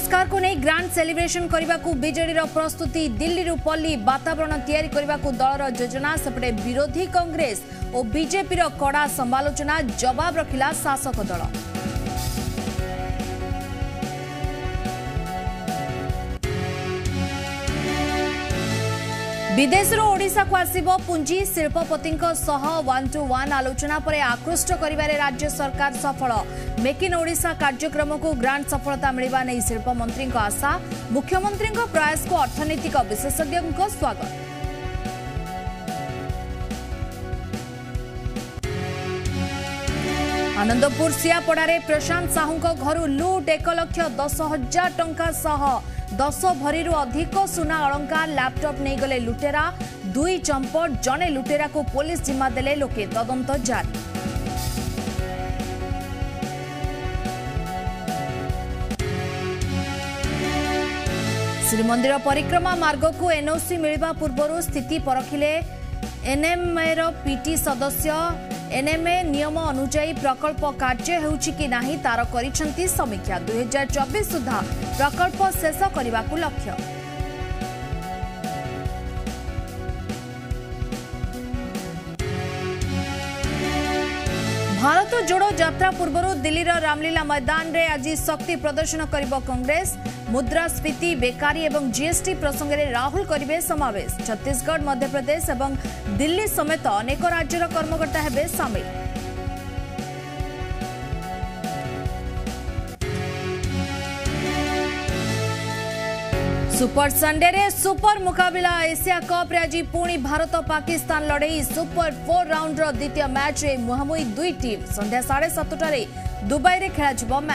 पुरस्कार को नहीं ग्रांड सेलिब्रेशन करने को बीजेडी प्रस्तुति दिल्ली पल्ली वातावरण तैयारी करने को दलर योजना सेपटे विरोधी कांग्रेस और बीजेपी कड़ा समालोचना जवाब रखिला शासक दल। विदेश ओडिशा को आसिबो पुंजी शिल्पपति 1-to-1 आलोचना पर आकृष्ट करिवारे राज्य सरकार सफल। मेक इन ओडिशा कार्यक्रम को ग्रांड सफलता मिलवा नहीं शिल्प मंत्री आशा। मुख्यमंत्री प्रयास को अर्थनैतिक विशेषज्ञ स्वागत। आनंदपुर सियापड़े प्रशांत साहू घर लुट 1,10,000 टंका सह 10 भरी अधिक सुना अलंकार लैपटॉप नहीं गले लुटेरा। 2 चंपट जने लुटेरा को पुलिस जिम्मा देले लोके तदंत जारी। श्रीमंदिर परिक्रमा मार्ग को एनओसी मिलवा पूर्व स्थिति परखिले एनएमए पीटी सदस्य। एनएमए नियम अनुଯାयी प्रकल्प कार्य होउछि कि नाही तार करिसेंती समीक्षा। 2024 सुधा प्रकल्प शेष करने को लक्ष्य। भारत जोड़ो यात्रा पूर्व दिल्ली रामलीला मैदान रे आज शक्ति प्रदर्शन करिबो कांग्रेस। मुद्रास्फीति बेकारी एवं जीएसटी प्रसंग में राहुल करिबे समावेश। छत्तीसगढ़ मध्य प्रदेश एवं दिल्ली समेत अनेक राज्यर कर्मकर्ता हेबे शामिल। सुपर संडे रे सुपर मुकाबला। एशिया कप रे आज पुणी भारत पाकिस्तान लड़ई सुपर 4 राउंड रो द्वितीय मैच रे मुहांमुही 2 टीम। संध्या 7:30 दुबई रे खेला जिवो।